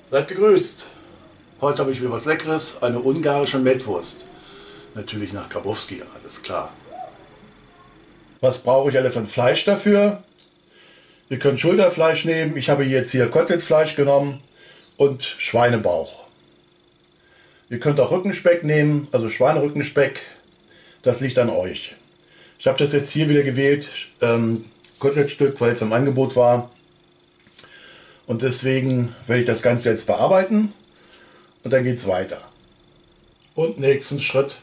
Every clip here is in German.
Seid gegrüßt! Heute habe ich wieder was Leckeres, eine ungarische Mettwurst. Natürlich nach Grabowski, alles klar. Was brauche ich alles an Fleisch dafür? Ihr könnt Schulterfleisch nehmen, ich habe jetzt hier Kotelettfleisch genommen und Schweinebauch. Ihr könnt auch Rückenspeck nehmen, also Schweinerückenspeck, das liegt an euch. Ich habe das jetzt hier wieder gewählt, Kotelettstück, weil es im Angebot war. Und deswegen werde ich das Ganze jetzt bearbeiten und dann geht es weiter. Und nächsten Schritt.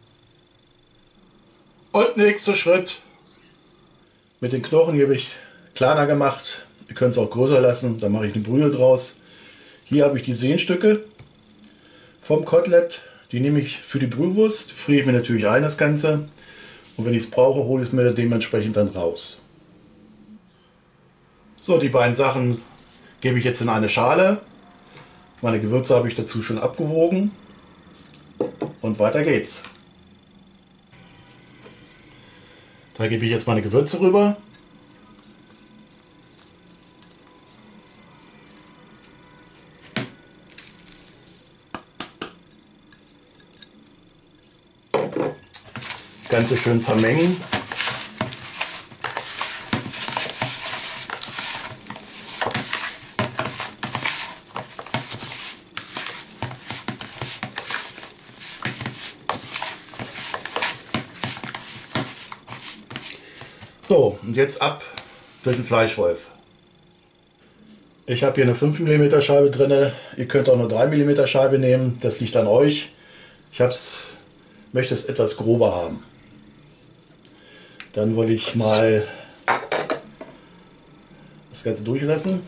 Und nächster Schritt. Mit den Knochen hier habe ich kleiner gemacht. Ihr könnt es auch größer lassen, dann mache ich eine Brühe draus. Hier habe ich die Sehnstücke vom Kotelett. Die nehme ich für die Brühwurst. Friere ich mir natürlich ein, das Ganze. Und wenn ich es brauche, hole ich es mir dementsprechend dann raus. So, die beiden Sachen gebe ich jetzt in eine Schale. Meine Gewürze habe ich dazu schon abgewogen. Und weiter geht's. Da gebe ich jetzt meine Gewürze rüber. Ganze schön vermengen. So, und jetzt ab durch den Fleischwolf. Ich habe hier eine 5 mm Scheibe drin. Ihr könnt auch eine 3 mm Scheibe nehmen. Das liegt an euch. Ich möchte es etwas grober haben. Dann wollte ich mal das Ganze durchlassen.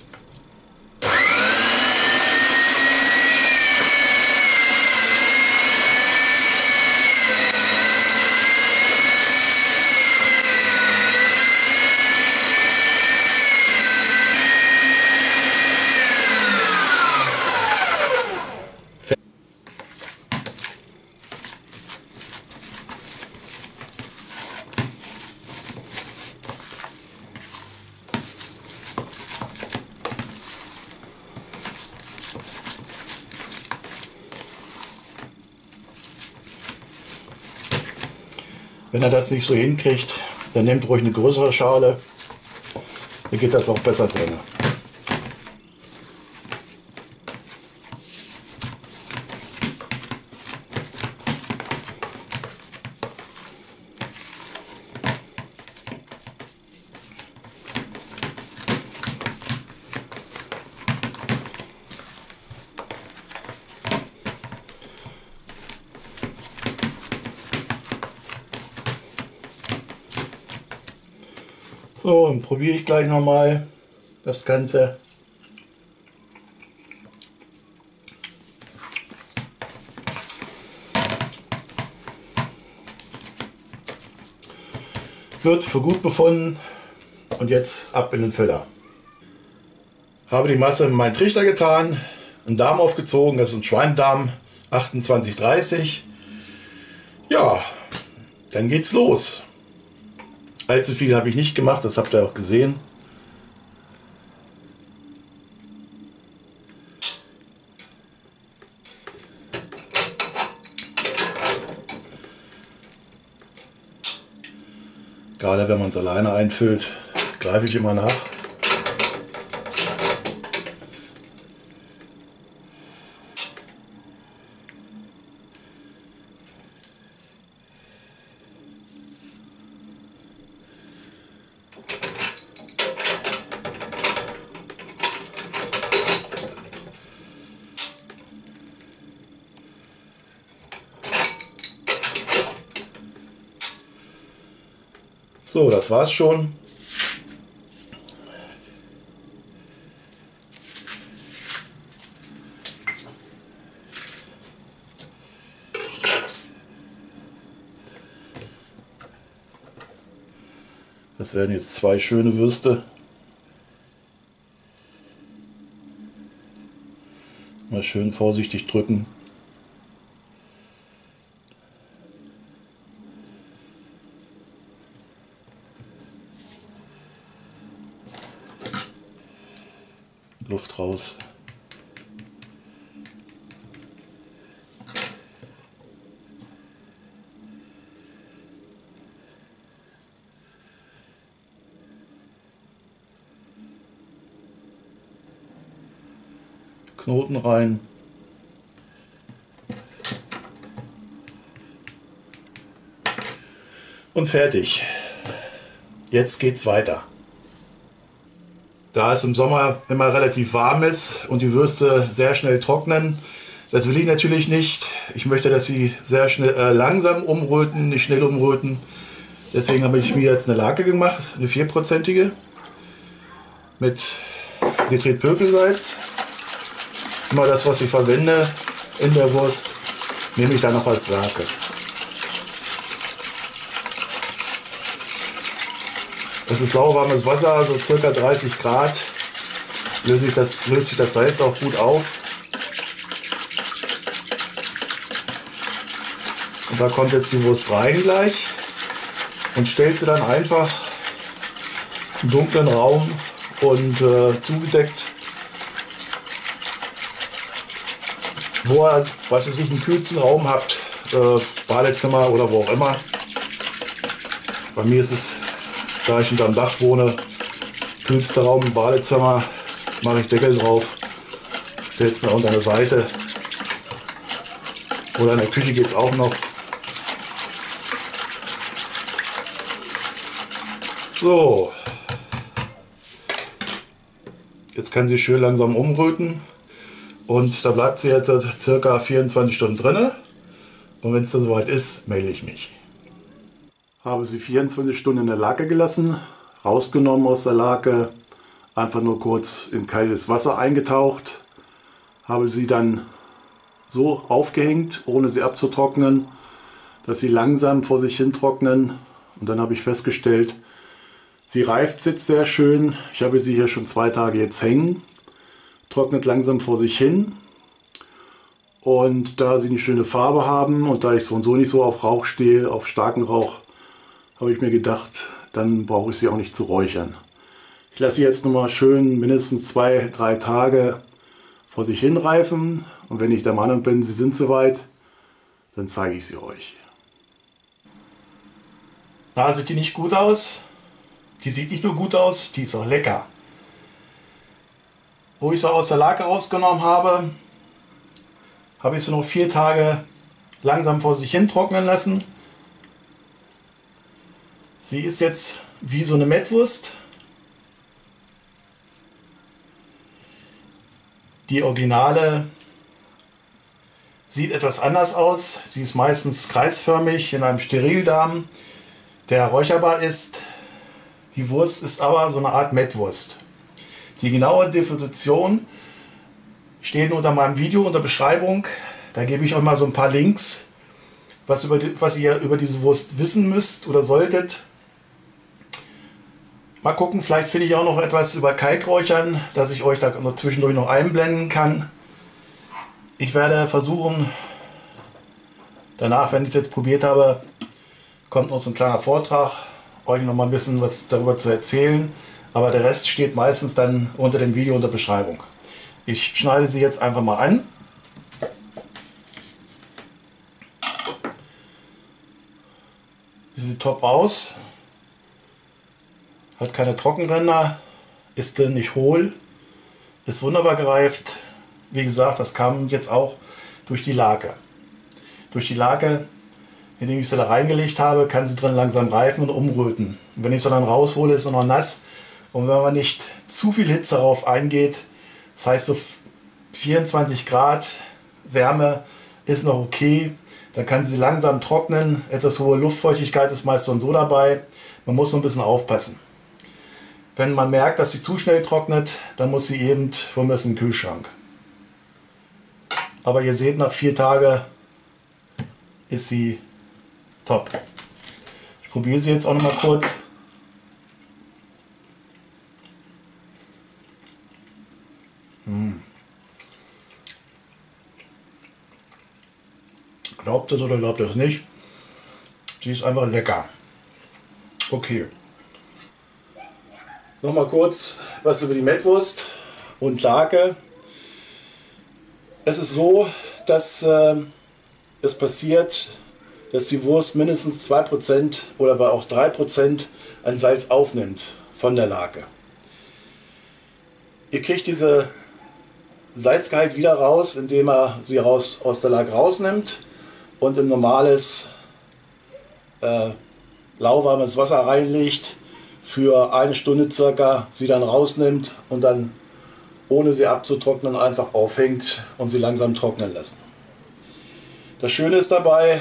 Wenn ihr das nicht so hinkriegt, dann nehmt ruhig eine größere Schale. Da geht das auch besser drin. So, dann probiere ich gleich nochmal das Ganze. Wird für gut befunden und jetzt ab in den Füller. Habe die Masse in meinen Trichter getan, einen Darm aufgezogen, das ist ein Schweinedarm 28-30. Ja, dann geht's los. Allzu viel habe ich nicht gemacht, das habt ihr auch gesehen. Gerade wenn man es alleine einfüllt, greife ich immer nach. So, das war's schon. Das werden jetzt zwei schöne Würste. Mal schön vorsichtig drücken. Luft raus. Knoten rein. Und fertig. Jetzt geht's weiter. Da es im Sommer immer relativ warm ist und die Würste sehr schnell trocknen, das will ich natürlich nicht. Ich möchte, dass sie sehr schnell, langsam umröten, nicht schnell umröten. Deswegen habe ich mir jetzt eine Lake gemacht, eine 4%ige mit Nitritpökelsalz. Immer das, was ich verwende in der Wurst, nehme ich dann noch als Lake. Das ist lauwarmes Wasser, so circa 30 Grad. Löst sich das Salz auch gut auf. Und da kommt jetzt die Wurst rein gleich und stellt sie dann einfach im dunklen Raum und zugedeckt, wo ihr, was ihr sich einen kühlsten Raum habt, Badezimmer oder wo auch immer. Bei mir ist es, da ich unterm Dach wohne, kühlster Raum im Badezimmer, mache ich Deckel drauf, stelle es mir unter eine Seite. Oder in der Küche geht es auch noch. So, jetzt kann sie schön langsam umröten und da bleibt sie jetzt circa 24 Stunden drin. Und wenn es dann soweit ist, melde ich mich. Habe sie 24 Stunden in der Lake gelassen, rausgenommen aus der Lake, einfach nur kurz in kaltes Wasser eingetaucht, habe sie dann so aufgehängt, ohne sie abzutrocknen, dass sie langsam vor sich hin trocknen. Und dann habe ich festgestellt, sie reift jetzt sehr schön. Ich habe sie hier schon 2 Tage jetzt hängen, trocknet langsam vor sich hin. Und da sie eine schöne Farbe haben und da ich so und so nicht so auf Rauch stehe, auf starken Rauch, habe ich mir gedacht, dann brauche ich sie auch nicht zu räuchern. Ich lasse sie jetzt noch mal schön mindestens 2, 3 Tage vor sich hin reifen. Und wenn ich der Meinung bin, sie sind soweit, dann zeige ich sie euch. Da sieht die nicht gut aus. Die sieht nicht nur gut aus, die ist auch lecker. Wo ich sie aus der Lake rausgenommen habe, habe ich sie noch 4 Tage langsam vor sich hin trocknen lassen. Sie ist jetzt wie so eine Mettwurst. Die Originale sieht etwas anders aus. Sie ist meistens kreisförmig in einem Sterildarm, der räucherbar ist. Die Wurst ist aber so eine Art Mettwurst. Die genaue Definition steht unter meinem Video, unter Beschreibung. Da gebe ich euch mal so ein paar Links, was ihr über diese Wurst wissen müsst oder solltet. Mal gucken, vielleicht finde ich auch noch etwas über Kalträuchern, dass ich euch da zwischendurch noch einblenden kann. Ich werde versuchen, danach, wenn ich es jetzt probiert habe, kommt noch so ein kleiner Vortrag, euch noch mal ein bisschen was darüber zu erzählen. Aber der Rest steht meistens dann unter dem Video unter Beschreibung. Ich schneide sie jetzt einfach mal an. Sie sieht top aus. Hat keine Trockenränder, ist nicht hohl, ist wunderbar gereift. Wie gesagt, das kam jetzt auch durch die Lake. Durch die Lake, indem ich sie da reingelegt habe, kann sie drin langsam reifen und umröten. Und wenn ich sie dann raushole, ist sie noch nass. Und wenn man nicht zu viel Hitze darauf eingeht, das heißt so 24 Grad Wärme ist noch okay, dann kann sie langsam trocknen. Etwas hohe Luftfeuchtigkeit ist meist so dabei. Man muss so ein bisschen aufpassen. Wenn man merkt, dass sie zu schnell trocknet, dann muss sie eben von mir in den Kühlschrank. Aber ihr seht, nach 4 Tagen ist sie top. Ich probiere sie jetzt auch noch mal kurz. Glaubt es oder glaubt es nicht, sie ist einfach lecker. Okay. Nochmal kurz was über die Mettwurst und Lake. Es ist so, dass es passiert, dass die Wurst mindestens 2% oder aber auch 3% an Salz aufnimmt von der Lake. Ihr kriegt diese Salzgehalt wieder raus, indem er sie aus der Lage rausnimmt und in normales lauwarmes Wasser reinlegt, für eine Stunde circa sie dann rausnimmt und dann, ohne sie abzutrocknen, einfach aufhängt und sie langsam trocknen lassen. Das Schöne ist dabei,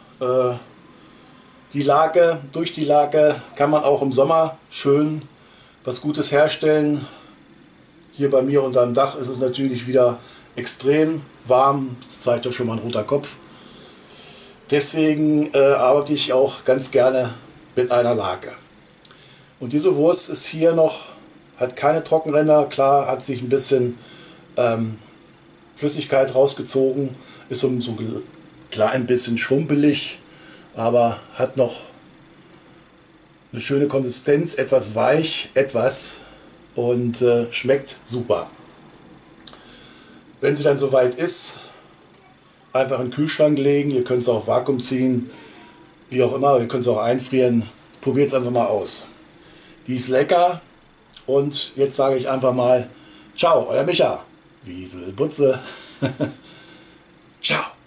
durch die Lage kann man auch im Sommer schön was Gutes herstellen. Hier bei mir unterm Dach ist es natürlich wieder extrem warm, das zeigt doch schon mal ein roter Kopf. Deswegen arbeite ich auch ganz gerne mit einer Lage. Und diese Wurst ist hier noch, hat keine Trockenränder, klar hat sich ein bisschen Flüssigkeit rausgezogen, ist so ein klein bisschen schrumpelig, aber hat noch eine schöne Konsistenz, etwas weich, und schmeckt super. Wenn sie dann soweit ist, einfach in den Kühlschrank legen, ihr könnt es auch Vakuum ziehen, wie auch immer, ihr könnt es auch einfrieren, probiert es einfach mal aus. Die ist lecker und jetzt sage ich einfach mal, ciao, euer Micha, Wieselbutze, ciao.